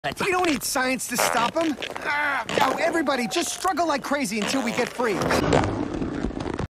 We don't need science to stop him. Now, everybody, just struggle like crazy until we get free.